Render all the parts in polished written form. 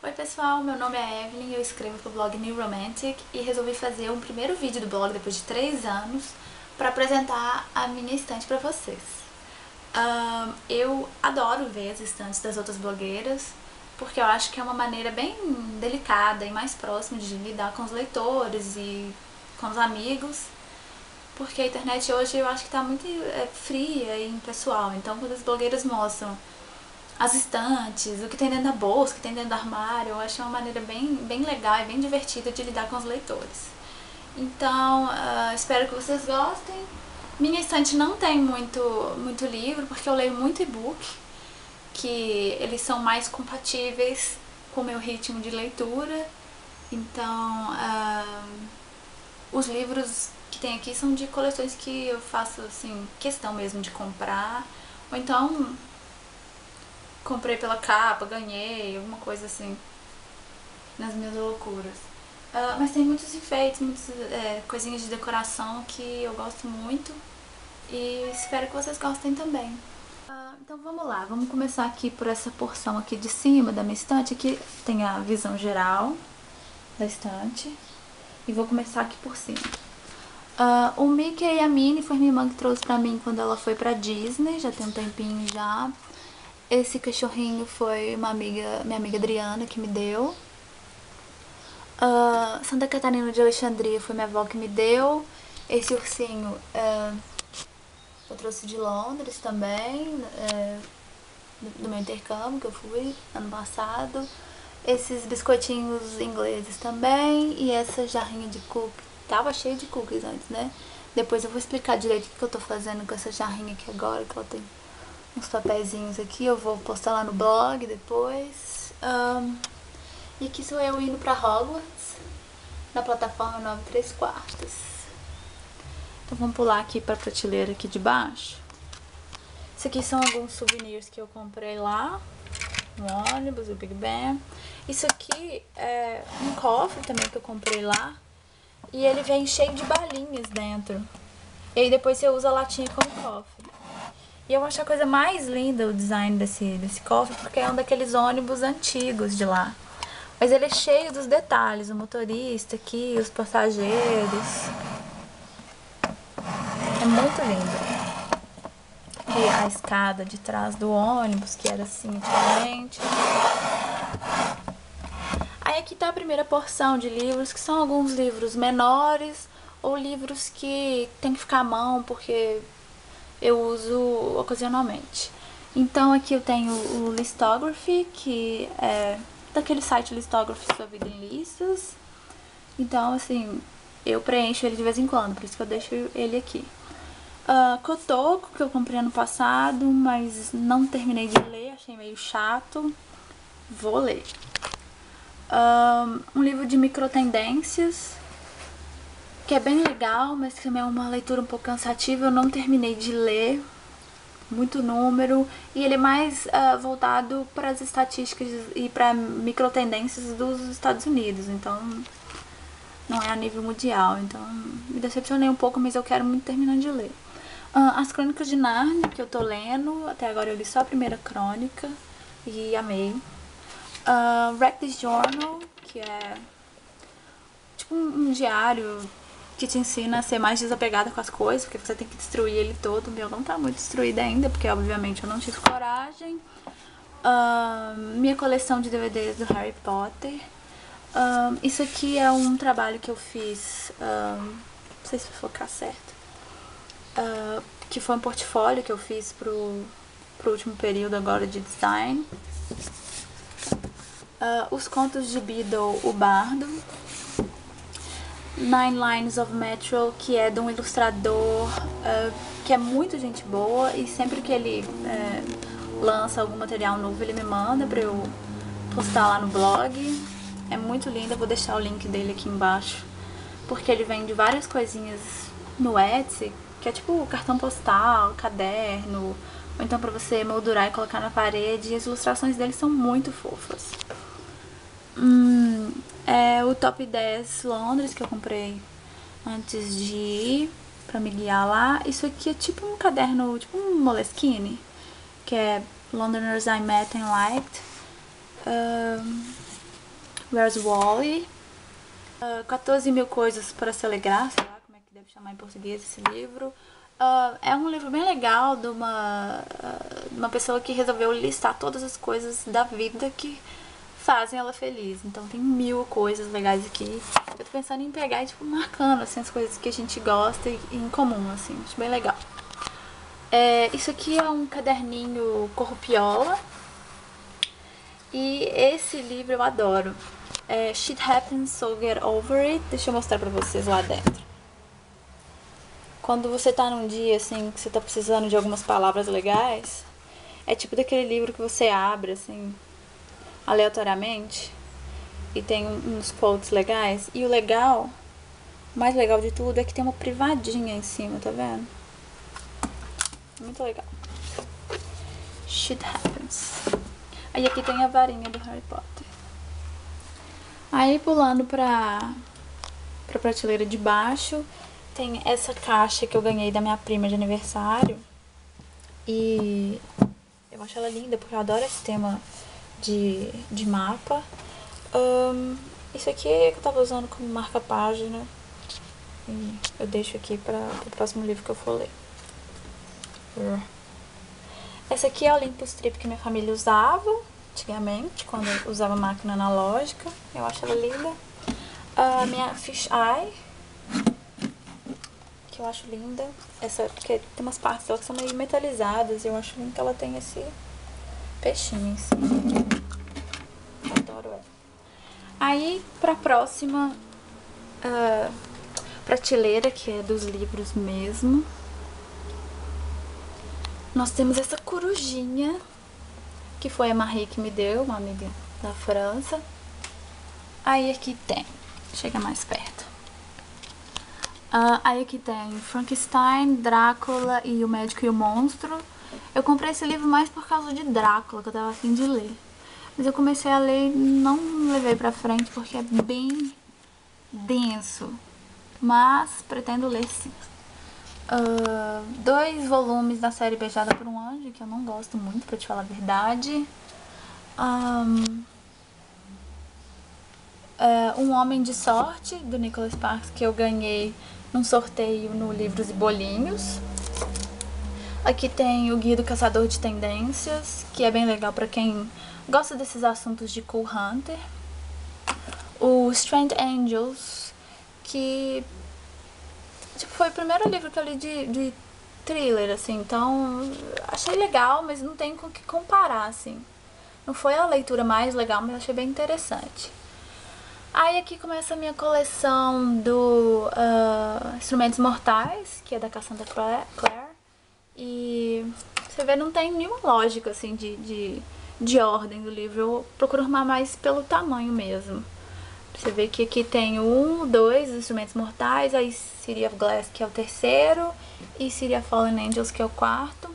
Oi pessoal, meu nome é Evelyn, eu escrevo pro blog New Romantic e resolvi fazer um primeiro vídeo do blog depois de 3 anos para apresentar a minha estante para vocês. Eu adoro ver as estantes das outras blogueiras porque eu acho que é uma maneira bem delicada e mais próxima de lidar com os leitores e com os amigos, porque a internet hoje eu acho que está muito fria e impessoal, então quando as blogueiras mostram as estantes, o que tem dentro da bolsa, o que tem dentro do armário, eu acho uma maneira bem legal e bem divertida de lidar com os leitores. Então, espero que vocês gostem. Minha estante não tem muito livro, porque eu leio muito e-book, que eles são mais compatíveis com o meu ritmo de leitura. Então, os livros que tem aqui são de coleções que eu faço, assim, questão mesmo de comprar. Ou então comprei pela capa, ganhei, alguma coisa assim, nas minhas loucuras. Mas tem muitos enfeites, muitas coisinhas de decoração que eu gosto muito e espero que vocês gostem também. Então vamos lá, vamos começar aqui por essa porção aqui de cima da minha estante. Aqui tem a visão geral da estante e vou começar aqui por cima. O Mickey e a Minnie foi minha irmã que trouxe pra mim quando ela foi pra Disney, já tem um tempinho já. Esse cachorrinho foi minha amiga Adriana que me deu. Santa Catarina de Alexandria foi minha avó que me deu. Esse ursinho eu trouxe de Londres também, do meu intercâmbio que eu fui ano passado. Esses biscoitinhos ingleses também. E essa jarrinha de cookies. Tava cheia de cookies antes, né? Depois eu vou explicar direito o que eu tô fazendo com essa jarrinha aqui agora, que ela tem uns papeizinhos aqui, eu vou postar lá no blog depois. E aqui sou eu indo pra Hogwarts, na plataforma 9 3/4. Então vamos pular aqui pra prateleira aqui de baixo. Isso aqui são alguns souvenirs que eu comprei lá, no ônibus, o Big Ben. Isso aqui é um cofre também que eu comprei lá. E ele vem cheio de balinhas dentro. E aí depois você usa a latinha como cofre. E eu acho a coisa mais linda o design desse cofre, porque é um daqueles ônibus antigos de lá. Mas ele é cheio dos detalhes, o motorista aqui, os passageiros. É muito lindo. E a escada de trás do ônibus, que era assim antigamente. Aí aqui tá a primeira porção de livros, que são alguns livros menores, ou livros que tem que ficar à mão, porque eu uso ocasionalmente. Então aqui eu tenho o Listography, que é daquele site Listography Sua Vida em Listas. Então assim, eu preencho ele de vez em quando, por isso que eu deixo ele aqui. Kotoko, que eu comprei ano passado, mas não terminei de ler, achei meio chato. Vou ler. Um livro de microtendências, que é bem legal, mas também é uma leitura um pouco cansativa. Eu não terminei de ler, muito número, e ele é mais voltado para as estatísticas e para microtendências dos Estados Unidos, então não é a nível mundial, então me decepcionei um pouco, mas eu quero muito terminar de ler. As Crônicas de Nárnia, que eu tô lendo, até agora eu li só a primeira crônica e amei. Reckless Journal, que é tipo um diário que te ensina a ser mais desapegada com as coisas, porque você tem que destruir ele todo. O meu não tá muito destruído ainda, porque obviamente eu não tive coragem. Minha coleção de DVDs do Harry Potter. Isso aqui é um trabalho que eu fiz, não sei se vai focar certo, que foi um portfólio que eu fiz pro último período agora de design. Os contos de Beedle, o Bardo. Nine Lines of Metro, que é de um ilustrador que é muito gente boa, e sempre que ele lança algum material novo ele me manda pra eu postar lá no blog. É muito lindo, eu vou deixar o link dele aqui embaixo, porque ele vende várias coisinhas no Etsy, que é tipo cartão postal, caderno, ou então pra você moldurar e colocar na parede, e as ilustrações dele são muito fofas. O Top 10 Londres, que eu comprei antes de ir, pra me guiar lá. Isso aqui é tipo um caderno, tipo um Moleskine, que é Londoners I Met and Liked. Where's Wally? 14 mil coisas para se alegrar, sei lá como é que deve chamar em português esse livro. É um livro bem legal de uma pessoa que resolveu listar todas as coisas da vida que fazem ela feliz. Então tem 1000 coisas legais aqui. Eu tô pensando em pegar e tipo marcando assim, as coisas que a gente gosta e em comum, assim. Acho bem legal. Isso aqui é um caderninho Corrupiola. E esse livro eu adoro. Shit Happens, So Get Over It. Deixa eu mostrar pra vocês lá dentro. Quando você tá num dia assim que você tá precisando de algumas palavras legais, é tipo daquele livro que você abre assim aleatoriamente e tem uns quotes legais. E o mais legal de tudo é que tem uma privadinha em cima, tá vendo? Muito legal. Shit Happens. Aí aqui tem a varinha do Harry Potter. Aí pulando pra prateleira de baixo, tem essa caixa que eu ganhei da minha prima de aniversário. E eu acho ela linda porque eu adoro esse tema de mapa. Isso aqui é que eu tava usando como marca-página. E eu deixo aqui para o próximo livro que eu for ler. Essa aqui é a Olympus Trip que minha família usava antigamente, quando eu usava máquina analógica. Eu acho ela linda. A minha Fish Eye, que eu acho linda. Essa, porque tem umas partes dela que são meio metalizadas. E eu acho lindo que ela tem esse peixinho em cima. Adoro ela. Aí, pra próxima prateleira, que é dos livros mesmo, nós temos essa corujinha, que foi a Marie que me deu, uma amiga da França. Aí aqui tem, chega mais perto. Aí aqui tem Frankenstein, Drácula e o Médico e o Monstro. Eu comprei esse livro mais por causa de Drácula, que eu tava a fim de ler. Mas eu comecei a ler e não levei pra frente porque é bem denso. Mas pretendo ler sim. 2 volumes da série Beijada por um Anjo, que eu não gosto muito, pra te falar a verdade. Um Homem de Sorte, do Nicholas Sparks, que eu ganhei num sorteio no Livros e Bolinhos. Aqui tem o Guia do Caçador de Tendências, que é bem legal pra quem gosta desses assuntos de Cool Hunter. O Strange Angels, que tipo, foi o primeiro livro que eu li de thriller, assim, então achei legal, mas não tem com o que comparar, assim. Não foi a leitura mais legal, mas achei bem interessante. Aí aqui começa a minha coleção do Instrumentos Mortais, que é da Cassandra Clare. E você vê, não tem nenhuma lógica, assim, de ordem do livro. Eu procuro arrumar mais pelo tamanho mesmo. Você vê que aqui tem 1, 2 Instrumentos Mortais, aí City of Glass, que é o terceiro, e City of Fallen Angels, que é o quarto.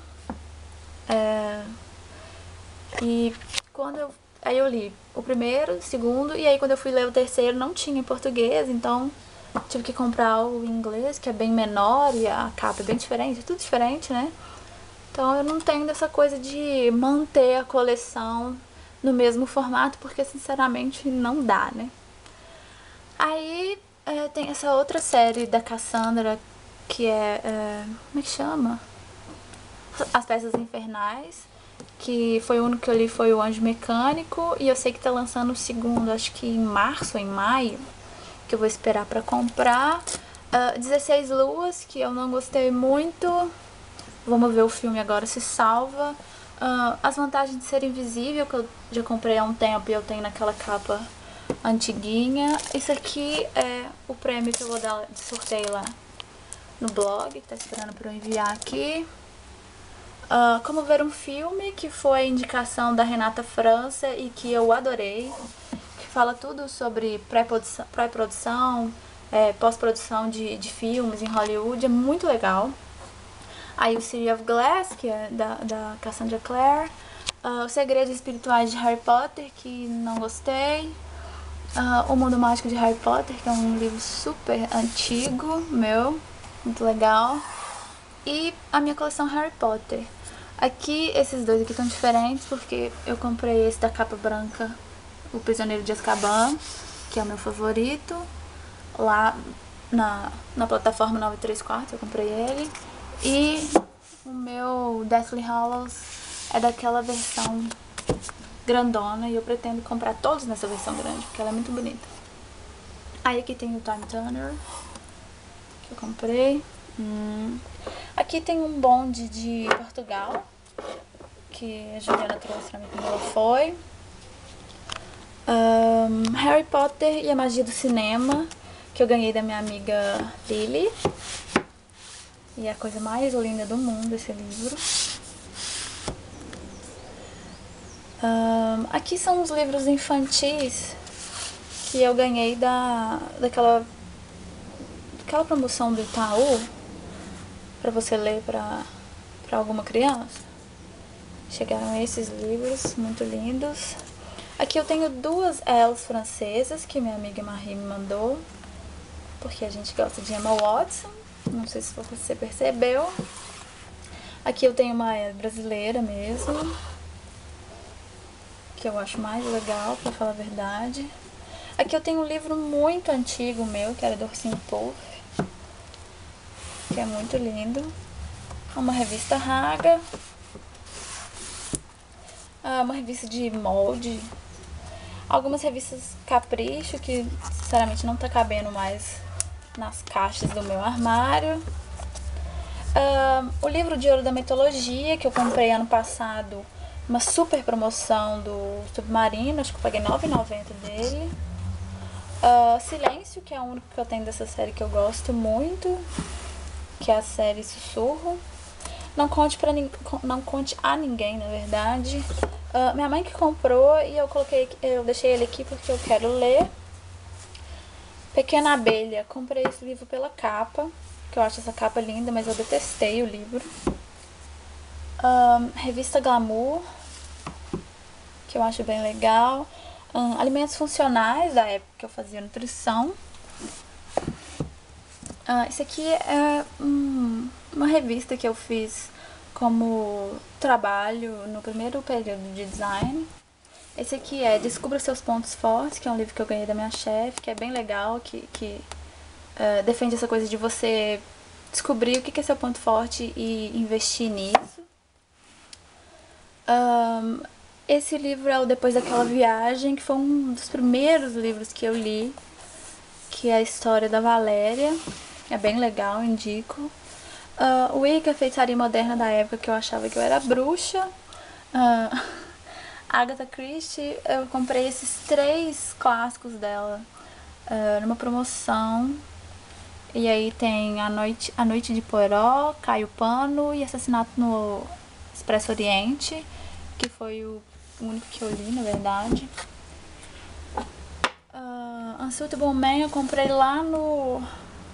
E quando aí eu li o primeiro, o segundo, e aí quando eu fui ler o terceiro não tinha em português, então tive que comprar o em inglês, que é bem menor, e a capa é bem diferente, é tudo diferente, né? Então eu não tenho dessa coisa de manter a coleção no mesmo formato, porque sinceramente não dá, né? Aí tem essa outra série da Cassandra, que como é que chama? As Peças Infernais, que foi o único que eu li, foi o Anjo Mecânico, e eu sei que tá lançando o segundo, acho que em março ou em maio, que eu vou esperar pra comprar. 16 Luas, que eu não gostei muito. Vamos ver o filme agora se salva. As Vantagens de Ser Invisível, que eu já comprei há um tempo e eu tenho naquela capa antiguinha. Isso aqui é o prêmio que eu vou dar de sorteio lá no blog, que tá esperando pra eu enviar aqui. Como Ver um Filme, que foi a indicação da Renata França e que eu adorei, que fala tudo sobre pré-produção, pós-produção de filmes em Hollywood, é muito legal. Aí o City of Glass, que é da Cassandra Clare. Os Segredos Espirituais de Harry Potter, que não gostei. O Mundo Mágico de Harry Potter, que é um livro super antigo, muito legal. E a minha coleção Harry Potter. Aqui, esses dois aqui estão diferentes, porque eu comprei esse da capa branca O Prisioneiro de Azkaban, que é o meu favorito. Lá na plataforma 934 eu comprei ele. E o meu Deathly Hallows é daquela versão grandona e eu pretendo comprar todos nessa versão grande, porque ela é muito bonita. Aí aqui tem o Time Turner, que eu comprei. Aqui tem um bonde de Portugal, que a Juliana trouxe pra mim quando ela foi. Harry Potter e a Magia do Cinema, que eu ganhei da minha amiga Lily. E é a coisa mais linda do mundo esse livro. Aqui são os livros infantis que eu ganhei daquela promoção do Itaú pra você ler pra alguma criança. Chegaram esses livros muito lindos. Aqui eu tenho duas L's francesas que minha amiga Marie me mandou, porque a gente gosta de Emma Watson. Não sei se você percebeu. Aqui eu tenho uma L brasileira mesmo, que eu acho mais legal, pra falar a verdade. Aqui eu tenho um livro muito antigo meu, que era do Ursinho Puff, que é muito lindo. Uma revista Raga. Uma revista de molde. Algumas revistas Capricho, que sinceramente não tá cabendo mais nas caixas do meu armário. O livro de ouro da mitologia, que eu comprei ano passado, uma super promoção do Submarino, acho que eu paguei R$9,90 dele. Silêncio, que é o único que eu tenho dessa série que eu gosto muito, que é a série Sussurro. Não conte a ninguém, na verdade. Minha mãe que comprou e eu deixei ele aqui porque eu quero ler. Pequena Abelha, comprei esse livro pela capa, que eu acho essa capa linda, mas eu detestei o livro. Revista Glamour, que eu acho bem legal. Alimentos Funcionais, da época que eu fazia nutrição. Isso aqui é uma revista que eu fiz como trabalho no primeiro período de design. Esse aqui é Descubra Seus Pontos Fortes, que é um livro que eu ganhei da minha chefe, que é bem legal, que defende essa coisa de você descobrir o que é seu ponto forte e investir nisso. Esse livro é o Depois daquela Viagem, que foi um dos primeiros livros que eu li, que é a história da Valéria. É bem legal, indico. Wicca, Feitiçaria Moderna da época que eu achava que eu era bruxa. Agatha Christie, eu comprei esses 3 clássicos dela numa promoção. E aí tem A Noite de Poirot, Caio Pano e Assassinato no Expresso Oriente, que foi o único que eu li, na verdade. Unsuitable Man eu comprei lá no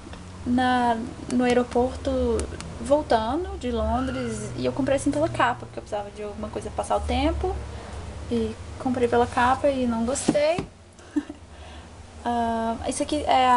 aeroporto voltando de Londres, e eu comprei assim pela capa, porque eu precisava de alguma coisa pra passar o tempo, e comprei pela capa e não gostei. Isso aqui é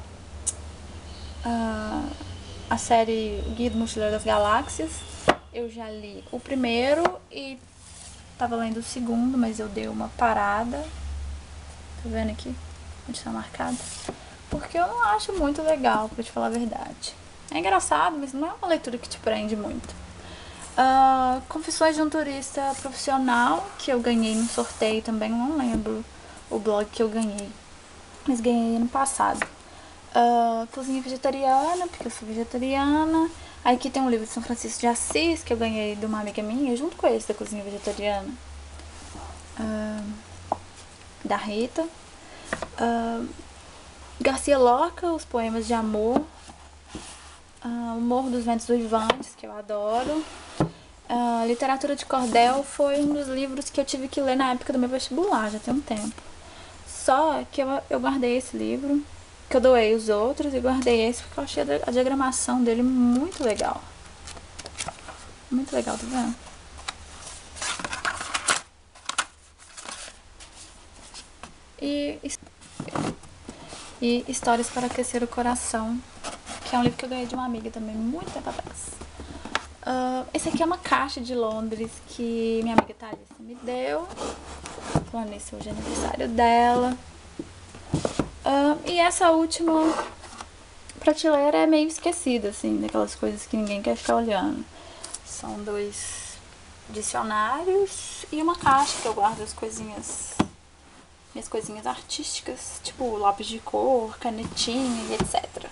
a série Guia do Mochileiro das Galáxias. Eu já li o primeiro e tava lendo o segundo, mas eu dei uma parada. Tá vendo aqui? Onde tá marcado? Porque eu não acho muito legal, pra te falar a verdade. É engraçado, mas não é uma leitura que te prende muito. Confissões de um Turista Profissional, que eu ganhei no sorteio também, não lembro o blog que eu ganhei, mas ganhei ano passado. Cozinha Vegetariana, porque eu sou vegetariana. Aí aqui tem um livro de São Francisco de Assis, que eu ganhei de uma amiga minha, junto com esse da Cozinha Vegetariana, da Rita. Garcia Lorca, Os Poemas de Amor. O Morro dos Ventos Uivantes, que eu adoro. Literatura de Cordel foi um dos livros que eu tive que ler na época do meu vestibular, já tem um tempo. Só que eu guardei esse livro, que eu doei os outros, e guardei esse porque eu achei a diagramação dele muito legal. Muito legal, tá vendo? E Histórias para Aquecer o Coração, que é um livro que eu ganhei de uma amiga também, muito tempo atrás. Esse aqui é uma caixa de Londres que minha amiga Thalissa me deu. Falando nisso, hoje é aniversário dela. E essa última prateleira é meio esquecida, assim, daquelas coisas que ninguém quer ficar olhando. São 2 dicionários e uma caixa que eu guardo as coisinhas, minhas coisinhas artísticas, tipo lápis de cor, canetinha e etc.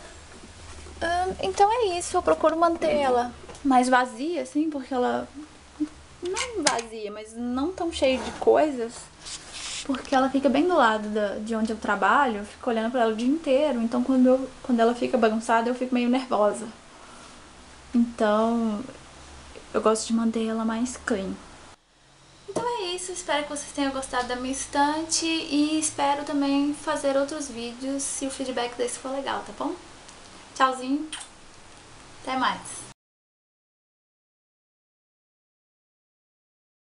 Então é isso, eu procuro manter ela mais vazia, assim, porque ela não vazia, mas não tão cheia de coisas, porque ela fica bem do lado de onde eu trabalho, eu fico olhando pra ela o dia inteiro, então quando ela fica bagunçada eu fico meio nervosa. Então eu gosto de manter ela mais clean. Então é isso, espero que vocês tenham gostado da minha estante e espero também fazer outros vídeos se o feedback desse for legal, tá bom? Tchauzinho, até mais!